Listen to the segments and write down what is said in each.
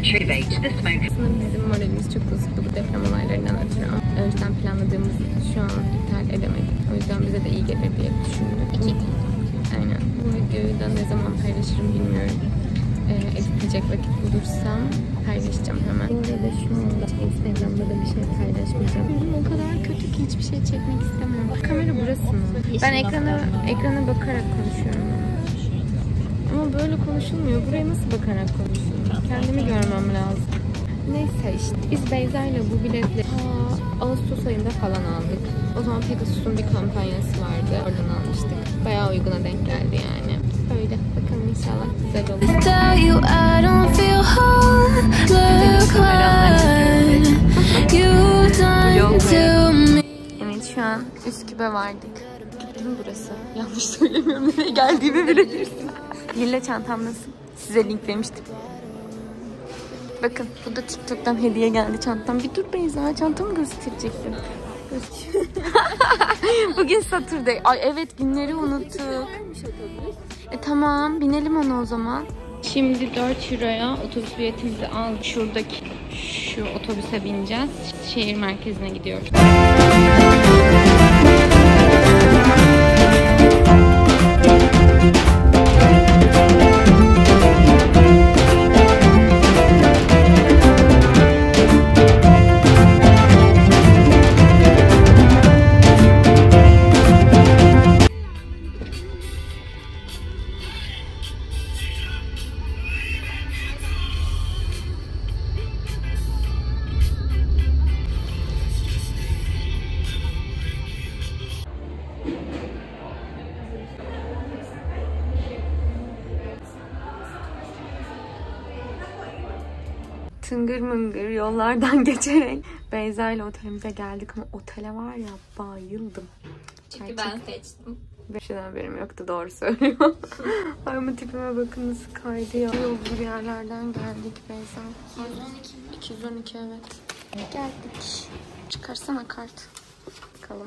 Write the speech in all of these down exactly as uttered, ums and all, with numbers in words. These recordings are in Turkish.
Aslında bizim moralimiz çok bozuktu bu deprem olaylarından ötürü ama önceden planladığımızı şu an iptal edemedik. O yüzden bize de iyi gelir diye düşündük. İki gün. Aynen. Bu videoyu da ne zaman paylaşırım bilmiyorum. Ee, editleyecek vakit bulursam paylaşacağım hemen. Bu arada şu anda Instagram'da da bir şey paylaşmayacağım. Yüzüm o kadar kötü ki hiçbir şey çekmek istemiyorum. Kamera burası mı? Ben ekrana, ekrana bakarak konuşuyorum. Ama böyle konuşulmuyor. Buraya nasıl bakarak konuşuyorum? Kendimi görmem lazım. Neyse işte. Biz Beyza ile bu biletleri Aa, Ağustos ayında falan aldık. O zaman Pegasus'un bir kampanyası vardı. Oradan almıştık. Bayağı uyguna denk geldi yani. Öyle. Bakalım inşallah güzel olur. Evet şu an Üsküp'e vardık. Değil mi burası? Yanlış söylemiyorum. Nereye geldiğimi bilebilirsin. Lila çantam nasıl? Size linklemiştim. Bakın bu da TikTok'tan hediye geldi çantam. Bir dur Beyza, çantamı gösterecektim. Bugün Saturday. Ay evet, günleri unuttuk. E tamam, binelim ona o zaman. Şimdi dört euroya otobüs biletimizi aldık. Şuradaki şu otobüse bineceğiz. Şehir merkezine gidiyoruz. Tıngır mıngır yollardan geçerek Beyza ile otelimize geldik ama otele var ya bayıldım. Çünkü Gerçekten. ben seçtim. Beşten haberim yoktu, doğru söylüyor. Ay ama tipime bakın nasıl kaydı ya. Yolcu bir yerlerden geldik Beyza. iki yüz on iki mi? iki yüz on iki evet. Geldik. Çıkarsana kart. Bakalım.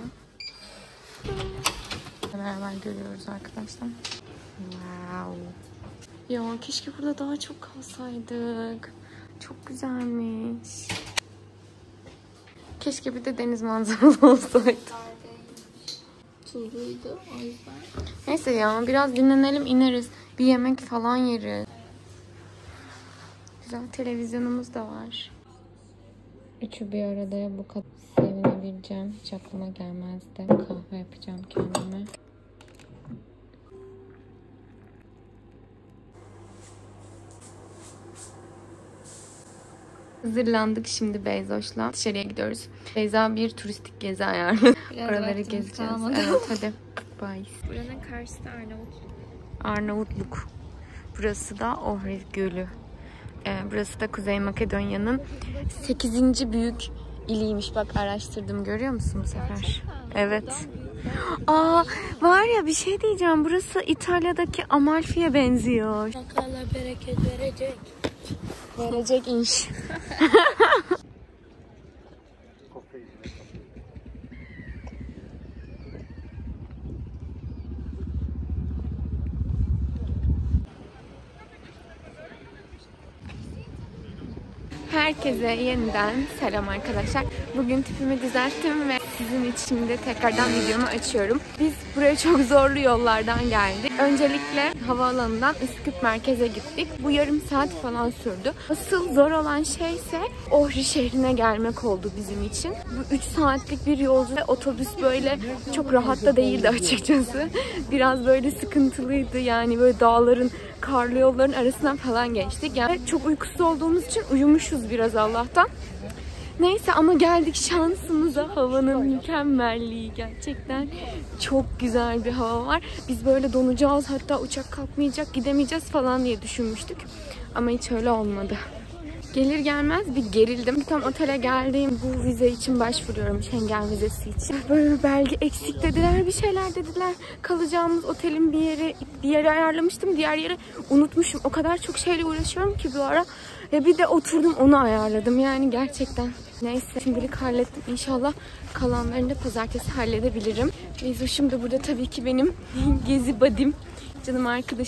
Beraber görüyoruz arkadaşlar. Wow. Ya keşke burada daha çok kalsaydık. Çok güzelmiş. Keşke bir de deniz manzaralı olsaydı. Tuzluydu o yüzden. Neyse ya, biraz dinlenelim, ineriz. Bir yemek falan yeriz. Güzel televizyonumuz da var. Üçü bir arada ya, bu kadar sevinebileceğim hiç aklıma gelmezdi. Kahve yapacağım kendime. Hazırlandık şimdi Beyzoş'la. Dışarıya gidiyoruz. Beyza bir turistik gezi ayarladı. Oraları gezeceğiz. Kalmadı. Evet hadi. Bye. Buranın karşısı Arnavutluk. Arnavutluk. Burası da Ohrid Gölü. Ee, burası da Kuzey Makedonya'nın sekizinci büyük iliymiş. Bak araştırdım, görüyor musun bu sefer? Evet. Aa var ya, bir şey diyeceğim. Burası İtalya'daki Amalfi'ye benziyor. Allah bereket verecek. Verecek inş. Herkese yeniden selam arkadaşlar. Bugün tipimi düzelttim ve sizin için de tekrardan videomu açıyorum. Biz buraya çok zorlu yollardan geldik. Öncelikle havaalanından Üsküp merkeze gittik. Bu yarım saat falan sürdü. Asıl zor olan şey ise Ohri şehrine gelmek oldu bizim için. Bu üç saatlik bir yolcu ve otobüs böyle çok rahat da değildi açıkçası. Biraz böyle sıkıntılıydı, yani böyle dağların, karlı yolların arasından falan geçtik. Yani çok uykusuz olduğumuz için uyumuşuz biraz Allah'tan. Neyse ama geldik şansımıza, havanın mükemmelliği, gerçekten çok güzel bir hava var. Biz böyle donacağız, hatta uçak kalkmayacak, gidemeyeceğiz falan diye düşünmüştük. Ama hiç öyle olmadı. Gelir gelmez bir gerildim. Tam otele geldiğim bu vize için başvuruyorum, Schengen vizesi için. Böyle bir belge eksik dediler, bir şeyler dediler. Kalacağımız otelin bir yeri, bir yere ayarlamıştım, diğer yeri unutmuşum. O kadar çok şeyle uğraşıyorum ki bu ara. Ve bir de oturdum onu ayarladım, yani gerçekten. Neyse şimdilik hallettim. İnşallah kalanlarını da pazartesi halledebilirim. Bezoş'um da burada tabii ki benim gezi badim, canım arkadaşım.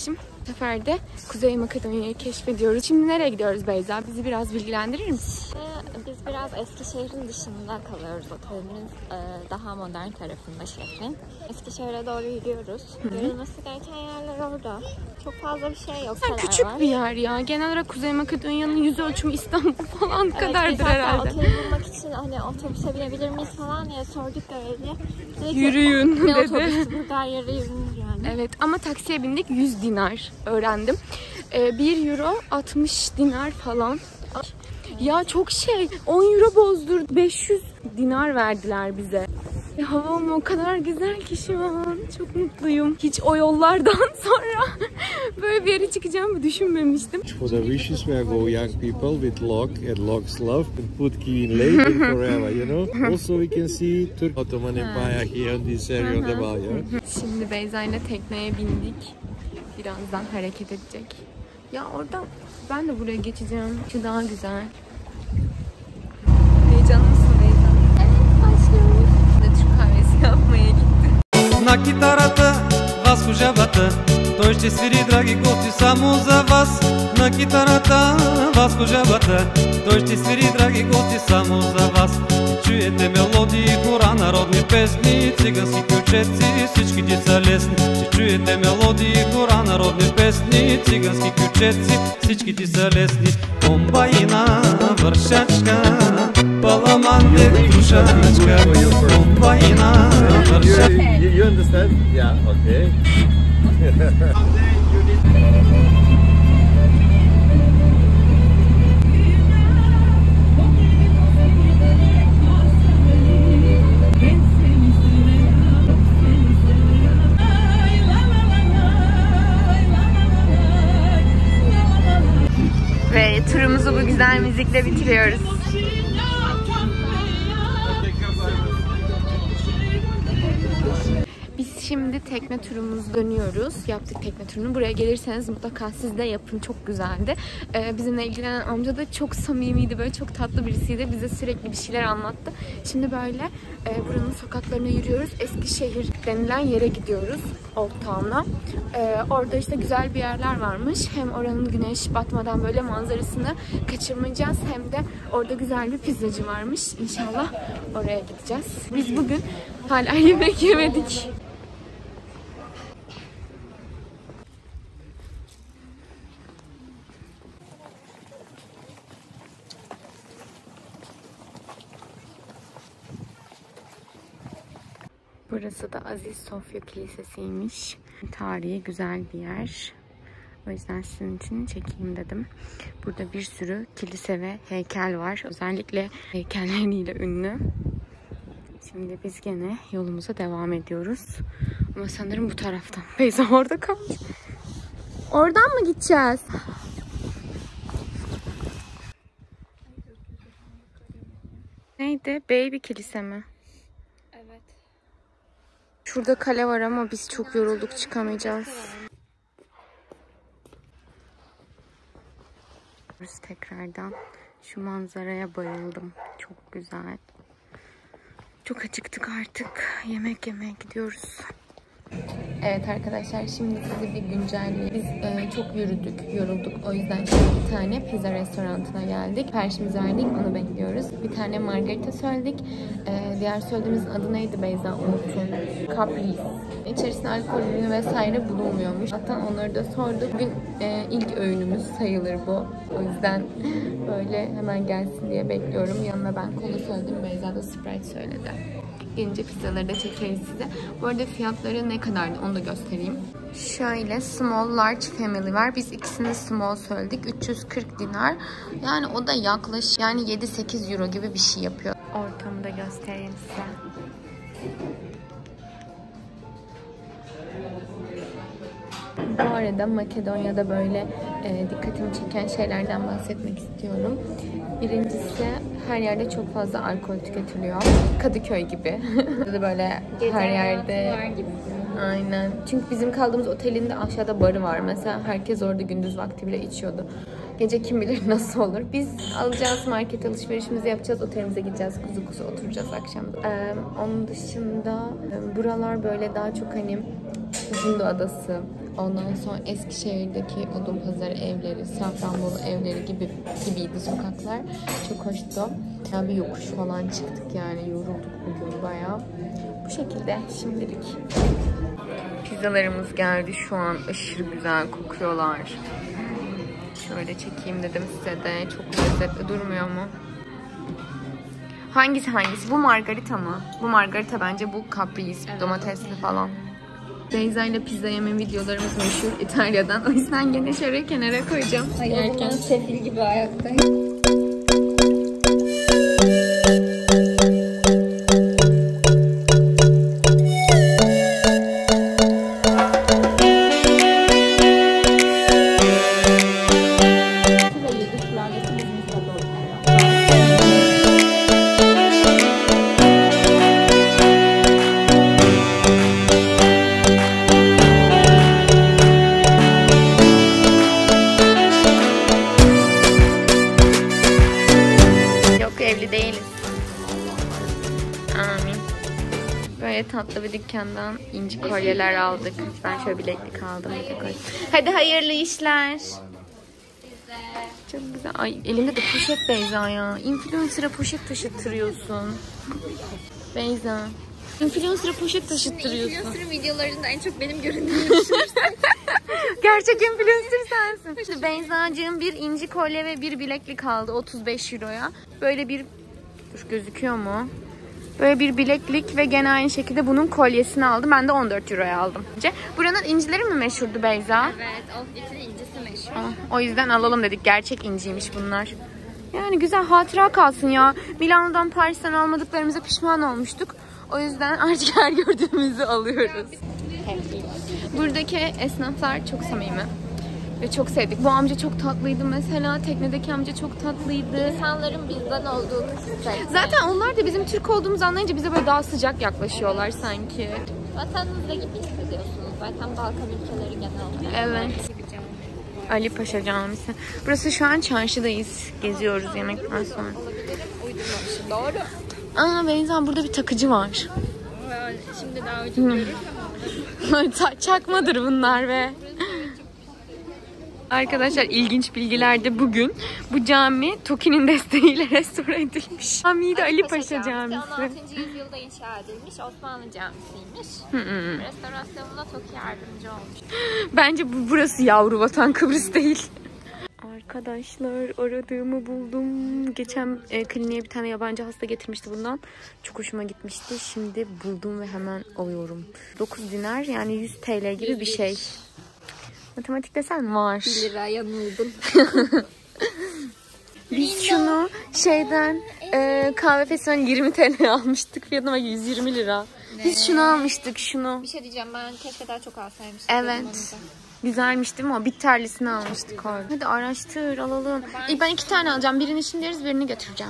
Bu sefer de Kuzey Makedonya'yı keşfediyoruz. Şimdi nereye gidiyoruz Beyza? Bizi biraz bilgilendirir misin? Biz biraz Eskişehir'in dışında kalıyoruz. Otelimiz daha modern tarafında şehrin. Eskişehir'e doğru yürüyoruz. Görülmesi gereken yerler orada. Çok fazla bir şey yok. Yani küçük var. bir yer ya. Genel olarak Kuzey Makedonya'nın yüz ölçümü İstanbul falan Evet, kadardır herhalde. Oteli bulmak için hani otobüse binebilir miyiz falan diye sorduk görevliye. Yürüyün ne dedi. otobüsü burada, her yere yürünür yani. Evet ama taksiye bindik, yüz dinar öğrendim. Ee, bir euro altmış dinar falan. Ya çok şey, on euro bozdurdu. beş yüz dinar verdiler bize. E, havam o kadar güzel ki şu an. Çok mutluyum. Hiç o yollardan sonra böyle bir yere çıkacağımı düşünmemiştim. For the wishes where go young people with lock and lock's love and put key in late and forever, you know. Also we can see Turk Ottoman Empire here on this area of the bar, yeah? Şimdi Beyza ile tekneye bindik. Birazdan hareket edecek. Ya oradan ben de buraya geçeceğim. Şu daha güzel. Heyecanlı mısın Beyza? Evet, başlıyoruz. Şimdi Türk kahvesi yapmaya gitti. На китарата вас служавате, той ще свири, драги гости, само за вас. На китарата вас служавате, той ще свири, драги гости, само за вас. Чуете мелодии, хора, народни песни, цигански ключеци, всичките са лесни. Ще чуете мелодии, хора, народни песни, цигански ключеци, всичките са лесни. Комбайна, вършачка, паламан е крушачка. Комбайна, вършачка. You understand? Yeah, okay. Ve turumuzu bu güzel müzikle bitiriyoruz. Biz şimdi tekne turumuzu dönüyoruz. Yaptık tekne turunu. Buraya gelirseniz mutlaka siz de yapın. Çok güzeldi. Ee, bizimle ilgilenen amca da çok samimiydi. Böyle çok tatlı birisiydi. Bize sürekli bir şeyler anlattı. Şimdi böyle e, buranın sokaklarına yürüyoruz. Eskişehir denilen yere gidiyoruz. Old Town'a. Ee, orada işte güzel bir yerler varmış. Hem oranın güneş batmadan böyle manzarasını kaçırmayacağız. Hem de orada güzel bir pizzacı varmış. İnşallah oraya gideceğiz. Biz bugün hala yemek yemedik. Burası da Aziz Sofya Kilisesi'ymiş. Tarihi güzel bir yer. O yüzden sizin için çekeyim dedim. Burada bir sürü kilise ve heykel var. Özellikle heykelleriyle ünlü. Şimdi biz gene yolumuza devam ediyoruz. Ama sanırım bu taraftan. Beyza orada kalmış. Oradan mı gideceğiz? Neydi? Baby kilise mi? Evet. Şurada kale var ama biz çok yorulduk, çıkamayacağız. Tekrardan şu manzaraya bayıldım. Çok güzel. Çok acıktık artık. Yemek yemeye gidiyoruz. Evet arkadaşlar, şimdi sizi bir güncelleyeyim. Biz e, çok yürüdük, yorulduk. O yüzden şimdi bir tane pizza restoranına geldik. Siparişimizi verdik, onu bekliyoruz. Bir tane margarita söyledik. E, diğer söylediğimizin adı neydi Beyza? Unuttum. Caprice. İçerisinde alkol ürünü vesaire bulunmuyormuş. Hatta onları da sorduk. Bugün e, ilk öğünümüz sayılır bu. O yüzden böyle hemen gelsin diye bekliyorum. Yanına ben kola söyledim. Beyza da Sprite söyledi. Gelince pizzaları da çekeriz size. Bu arada fiyatları ne kadardı onu da göstereyim. Şöyle small large family var. Biz ikisini small söyledik. üç yüz kırk dinar. Yani o da yaklaşık yani yedi sekiz euro gibi bir şey yapıyor. Ortamı da göstereyim size. Bu arada Makedonya'da böyle e, dikkatimi çeken şeylerden bahsetmek istiyorum. Birincisi, her yerde çok fazla alkol tüketiliyor. Kadıköy gibi. Böyle her yerde. Gibi. Aynen. Çünkü bizim kaldığımız otelin de aşağıda barı var. Mesela herkes orada gündüz vakti bile içiyordu. Gece kim bilir nasıl olur. Biz alacağız, market alışverişimizi yapacağız, otelimize gideceğiz, kuzu kuzu oturacağız akşam. Ee, onun dışında buralar böyle daha çok hani Uzundu Adası, ondan sonra Eskişehir'deki Odunpazarı evleri, Safranbolu evleri gibi gibiydi sokaklar. Çok hoştu. Yani bir yokuş falan çıktık yani yorulduk bugün bayağı. Bu şekilde şimdilik. Pizzalarımız geldi şu an, aşırı güzel kokuyorlar. Şöyle çekeyim dedim size de. Çok lezzetli durmuyor mu? Hangisi hangisi? Bu margarita mı? Bu margarita bence, bu caprese, evet, domatesli falan. Beyza ile pizza yeme videolarımız meşhur İtalya'dan. O yüzden gene şöyle kenara koyacağım. Ay, o zaman sefil gibi ayaktayım. Evli değiliz. Amin. Böyle tatlı bir dükkandan inci kolyeler aldık. Ben şöyle bileklik aldım. Hadi hayırlı işler. Çok güzel. Ay elimde de poşet Beyza ya. Influencer'a poşet taşıttırıyorsun. Beyza. Influencer'a poşet taşıttırıyorsun. Influencer'ın videolarında en çok benim göründüğümü düşünürsen. Gerçek influencer sensin. İşte Beyzacığım bir inci kolye ve bir bileklik aldı otuz beş euroya. Böyle bir, dur gözüküyor mu? Böyle bir bileklik ve gene aynı şekilde bunun kolyesini aldım. Ben de on dört euroya aldım. Buranın incileri mi meşhurdu Beyza? Evet, Offbit'in incisi meşhur. Ah, o yüzden alalım dedik. Gerçek inciymiş bunlar. Yani güzel hatıra kalsın ya. Milano'dan, Paris'ten almadıklarımıza pişman olmuştuk. O yüzden artık her gördüğümüzü alıyoruz. Buradaki esnaflar çok samimi ve çok sevdik. Bu amca çok tatlıydı mesela. Teknedeki amca çok tatlıydı. İnsanların bizden olduğunu hissettik. Zaten onlar da bizim Türk olduğumuzu anlayınca bize böyle daha sıcak yaklaşıyorlar sanki. Vatanınızda gibi hissediyorsunuz. Zaten Balkan ülkeleri genel olarak. Evet. Ali Paşa Camisi. Burası şu an çarşıdayız. Geziyoruz yemekten sonra. Uydurmamışım. Doğru. Aa Beyza, burada bir takıcı var. Şimdi daha önce görürsem Çakmadır bunlar be. Arkadaşlar ilginç bilgiler de bugün. Bu cami TOKİ'nin desteğiyle restore edilmiş. Cami de Ali Paşa Camisi. on altıncı yüzyılda inşa edilmiş Osmanlı Camisi'ymiş. Hı hı. Restorasyonuna TOKİ yardımcı olmuş. Bence bu, burası yavru vatan, Kıbrıs değil. Arkadaşlar aradığımı buldum. Geçen e, kliniğe bir tane yabancı hasta getirmişti bundan. Çok hoşuma gitmişti. Şimdi buldum ve hemen alıyorum. dokuz dinar yani yüz TL gibi bir şey. Matematik desen var. bir lira yanıldım. Biz şunu şeyden e, kahve festivali yirmi TL almıştık. Fiyatına bak, yüz yirmi lira. Ne? Biz şunu almıştık, şunu. Bir şey diyeceğim, ben keşke daha çok alsaymıştım. Evet. Güzelmiş değil mi o? Bitterlisini almıştık orada. Hadi araştır, alalım. Ben, ben iki tane alacağım. Birini şimdi yeriz, birini götüreceğim.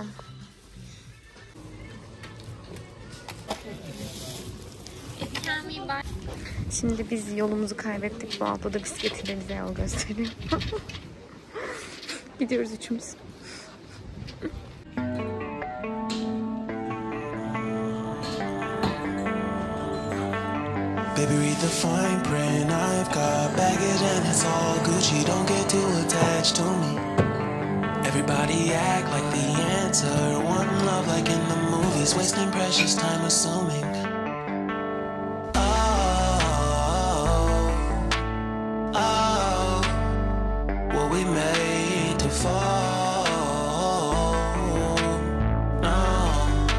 Şimdi biz yolumuzu kaybettik. Bu abla da bisikletiyle bize yol gösteriyor. Gidiyoruz üçümüz. Baby, read the fine print. I've got baggage and it's all Gucci. Don't get too attached to me. Everybody act like the answer. One love like in the movies. Wasting precious time assuming. Oh, oh, were we made to fall? No,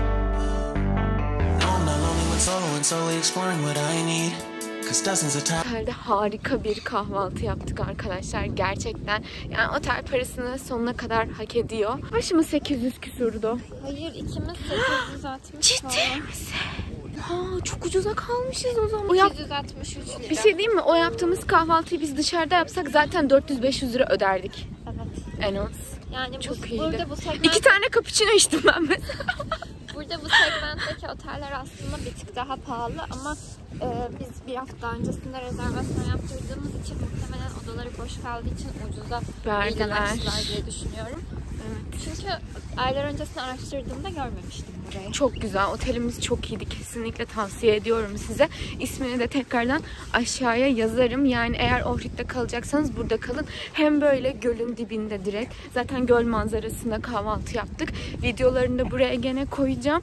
no, I'm not lonely when solo and solely exploring what I need. Otelde harika bir kahvaltı yaptık arkadaşlar. Gerçekten yani otel parasını sonuna kadar hak ediyor. Başımız sekiz yüz küsurdu. Hayır, ikimiz sekiz yüz altmış. Ciddi misin? Ha, çok ucuza kalmışız o zaman. sekiz yüz altmış üç lira. Bir şey diyeyim mi? O yaptığımız kahvaltıyı biz dışarıda yapsak zaten dört yüz beş yüz lira öderdik. Evet. En az. Yani çok bu, iyiydi. Burada bu segment... İki tane cappuccino içtim ben mesela. Burada bu segmentteki oteller aslında bir tık daha pahalı ama e, biz bir hafta öncesinde rezervasyon yaptırdığımız için muhtemelen odaları boş kaldığı için ucuza verdiler diye düşünüyorum. Evet. Çünkü aylar öncesinde araştırdığımda görmemiştim burayı. Çok güzel. Otelimiz çok iyiydi. Kesinlikle tavsiye ediyorum size. İsmini de tekrardan aşağıya yazarım. Yani eğer Ohrid'de kalacaksanız burada kalın. Hem böyle gölün dibinde direkt. Zaten göl manzarasında kahvaltı yaptık. Videolarını da buraya gene koyacağım.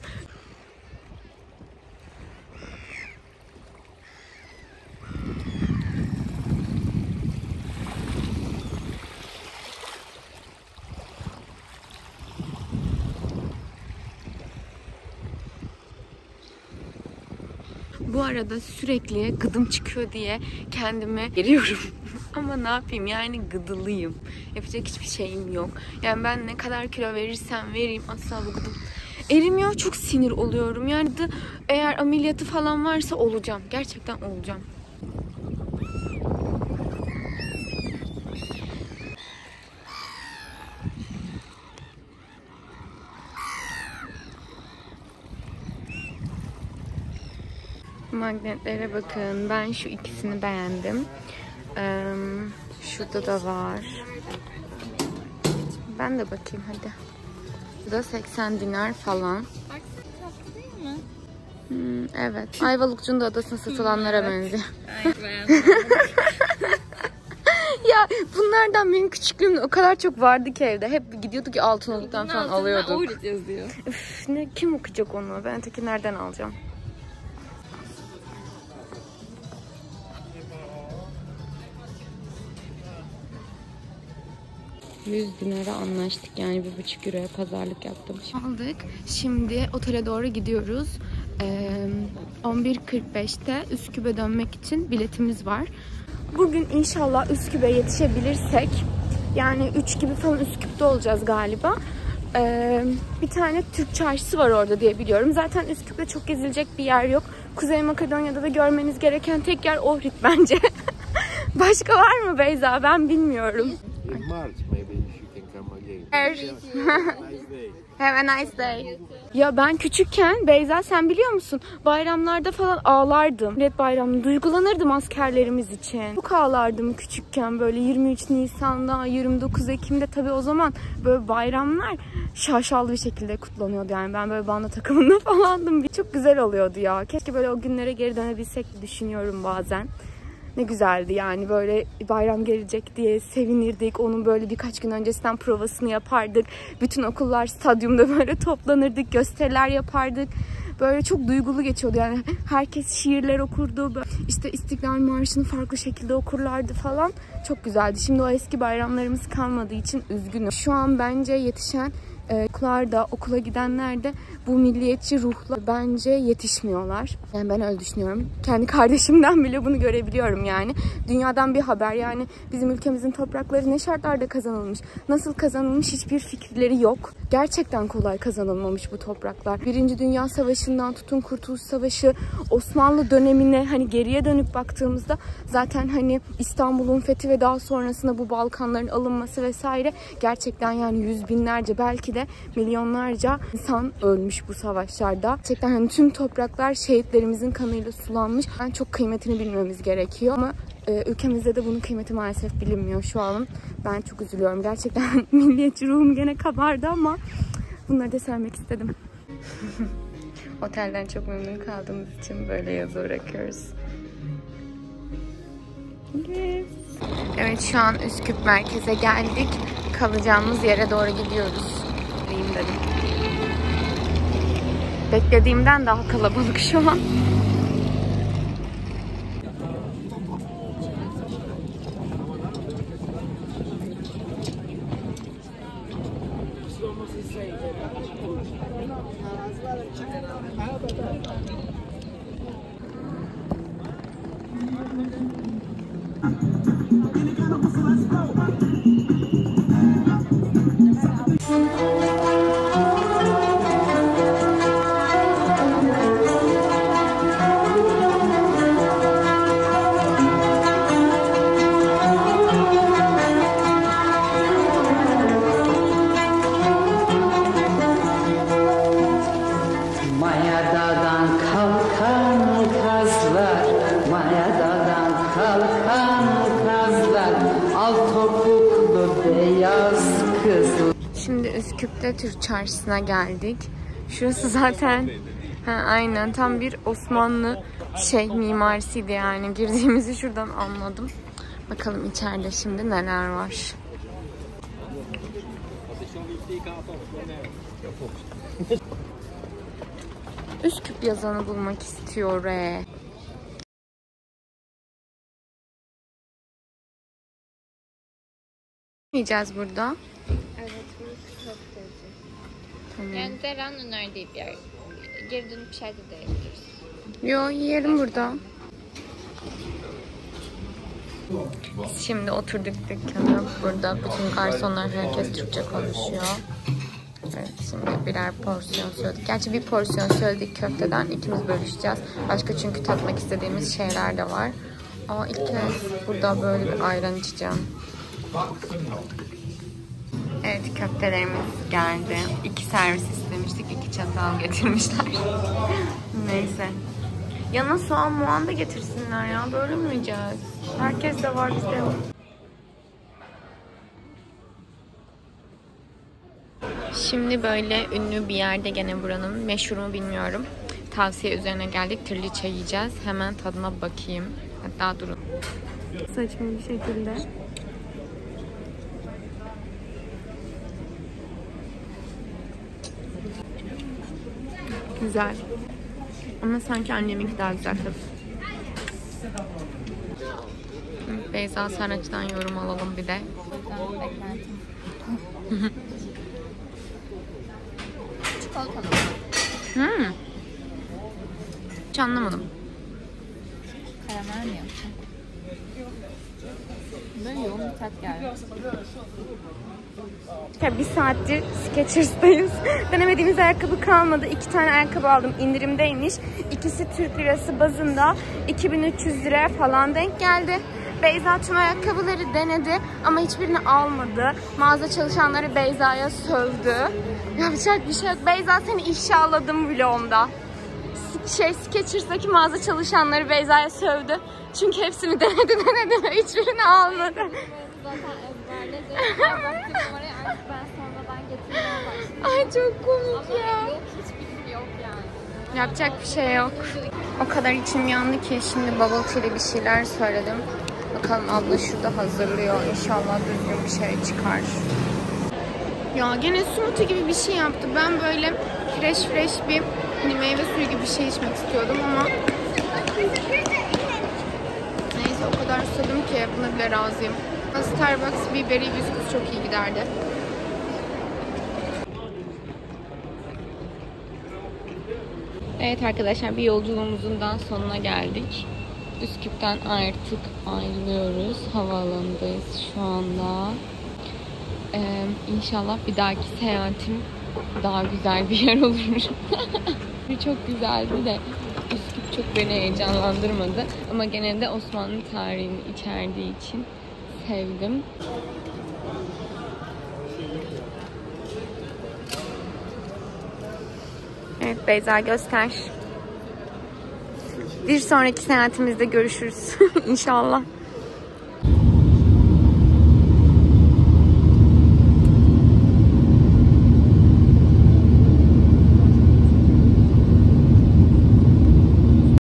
Bu arada sürekli gıdım çıkıyor diye kendime geriyorum. Ama ne yapayım, yani gıdılıyım. Yapacak hiçbir şeyim yok. Yani ben ne kadar kilo verirsem vereyim asla bu gıdım erimiyor. Çok sinir oluyorum. Yani eğer ameliyatı falan varsa olacağım. Gerçekten olacağım. Magnetlere bakın. Ben şu ikisini beğendim. Ee, şurada da var. Ben de bakayım hadi. Bu da seksen dinar falan. Değil mi? Hmm, evet. Ayvalıkçı'nın da adasına satılanlara hmm, evet. benziyor. Ya bunlardan benim küçüklüğümde o kadar çok vardı ki evde. Hep gidiyorduk ki Altınoluk'tan falan alıyorduk. Ohrid yazıyor. Üf, ne, kim okuyacak onu? Ben öteki nereden alacağım? yüz dinara anlaştık, yani bir buçuk euroya pazarlık yaptım. Aldık. Şimdi otele doğru gidiyoruz. Ee, on bir kırk beşte Üsküp'e dönmek için biletimiz var. Bugün inşallah Üsküp'e yetişebilirsek, yani üç gibi falan Üsküp'te olacağız galiba. Ee, bir tane Türk çarşısı var orada diye biliyorum. Zaten Üsküp'te çok gezilecek bir yer yok. Kuzey Makedonya'da da görmeniz gereken tek yer Ohrid bence. Başka var mı Beyza? Ben bilmiyorum. In March, maybe you can come again. Have a nice day. Ya ben küçükken, Beyza sen biliyor musun? Bayramlarda falan ağlardım. Red bayramında duygulanırdım askerlerimiz için. Çok ağlardım küçükken, böyle yirmi üç Nisan'da, yirmi dokuz Ekim'de. Tabii o zaman böyle bayramlar şaşalı bir şekilde kutlanıyordu. Yani ben böyle banda takımında falandım. Çok güzel oluyordu ya. Keşke böyle o günlere geri dönebilsek düşünüyorum bazen. Ne güzeldi yani, böyle bayram gelecek diye sevinirdik. Onun böyle birkaç gün öncesinden provasını yapardık. Bütün okullar stadyumda böyle toplanırdık, gösteriler yapardık. Böyle çok duygulu geçiyordu yani. Herkes şiirler okurdu. İşte İstiklal Marşı'nı farklı şekilde okurlardı falan. Çok güzeldi. Şimdi o eski bayramlarımız kalmadığı için üzgünüm. Şu an bence yetişen okullar da, okula gidenler de bu milliyetçi ruhla bence yetişmiyorlar. Yani ben öyle düşünüyorum. Kendi kardeşimden bile bunu görebiliyorum yani. Dünyadan bir haber, yani bizim ülkemizin toprakları ne şartlarda kazanılmış, nasıl kazanılmış hiçbir fikirleri yok. Gerçekten kolay kazanılmamış bu topraklar. Birinci Dünya Savaşı'ndan tutun Kurtuluş Savaşı, Osmanlı dönemine hani geriye dönüp baktığımızda zaten hani İstanbul'un fethi ve daha sonrasında bu Balkanların alınması vesaire, gerçekten yani yüz binlerce, belki de milyonlarca insan ölmüş bu savaşlarda. Gerçekten hani tüm topraklar şehitlerimizin kanıyla sulanmış. Yani çok kıymetini bilmemiz gerekiyor ama e, ülkemizde de bunun kıymeti maalesef bilinmiyor şu an. Ben çok üzülüyorum. Gerçekten milliyetçi ruhum gene kabardı ama bunları da söylemek istedim. Otelden çok memnun kaldığımız için böyle yazı bırakıyoruz. Yes. Evet, şu an Üsküp merkeze geldik. Kalacağımız yere doğru gidiyoruz. Dedim. Beklediğimden daha kalabalık şu an. Kalkan Üsküp'te Türk Çarşısı'na geldik. Şurası zaten ha, aynen tam bir Osmanlı şey mimarisiydi yani. Girdiğimizi şuradan anladım. Bakalım içeride şimdi neler var. Üsküp yazanı bulmak istiyor. Re. Ne yiyeceğiz burada? Evet, burası köfteci. Tamam. Yani Zera'nın önerdiği bir yer. Geri dönüp bir şey de yiyebiliriz. Yo, yiyelim burada. Şimdi oturduk dükkana. Burada bütün garsonlar, herkes Türkçe konuşuyor. Evet, şimdi birer porsiyon söyledik. Gerçi bir porsiyon söyledik köfteden. İkimiz bölüşeceğiz. Başka çünkü tatmak istediğimiz şeyler de var. Ama ilk kez burada böyle bir ayran içeceğim. Evet, köftelerimiz geldi. İki servis istemiştik. İki çatal getirmişler. Neyse. Yanına soğan muğan da getirsinler ya. Böyle mi yiyeceğiz? Herkes de var, bizde yok. Şimdi böyle ünlü bir yerde, gene buranın meşhur mu bilmiyorum. Tavsiye üzerine geldik. Tırliçe yiyeceğiz. Hemen tadına bakayım. Hatta durun. Saçma bir şekilde. Güzel. Ama sanki anneminki daha güzel tabii. Beyza Saraç'tan yorum alalım bir de. Çikolatalı. Hmm. Hiç anlamadım. Karamel mi yapacağım? Böyle yoğun bir tat geldi. Ya bir saattir Skechers'tayız. Denemediğimiz ayakkabı kalmadı. İki tane ayakkabı aldım. İndirimdeymiş. İkisi Türk lirası bazında iki bin üç yüz liraya falan denk geldi. Beyza tüm ayakkabıları denedi ama hiçbirini almadı. Mağaza çalışanları Beyza'ya sövdü. Yapacak bir şey yok. Beyza, seni ifşaladım vlogumda. Şey, Skechers'daki mağaza çalışanları Beyza'ya sövdü. Çünkü hepsini denedi denedi ve hiçbirini almadı. Zaten ezberledim. Baktım numarayı artık ben sonradan getirmeye başladım. Ay çok komik Ama ya. yok, hiçbir yok yani. Yapacak bir şey yok. O kadar içim yandı ki şimdi bubble tea'li bir şeyler söyledim. Bakalım abla şurada hazırlıyor. İnşallah düzgün bir şey çıkar. Ya gene smoothie gibi bir şey yaptı. Ben böyle fresh fresh bir hani meyve suyu gibi bir şey içmek istiyordum ama neyse, o kadar susadım ki buna bile razıyım. Starbucks bir berry bisküvi çok iyi giderdi. Evet arkadaşlar, bir yolculuğumuzun daha sonuna geldik. Üsküp'ten artık ayrılıyoruz. Havaalanındayız şu anda. Ee, İnşallah bir dahaki seyahatim daha güzel bir yer olur. Çok güzeldi de Üsküp çok beni heyecanlandırmadı. Ama gene de Osmanlı tarihini içerdiği için sevdim. Evet Beyza, göster. Bir sonraki seyahatimizde görüşürüz. İnşallah.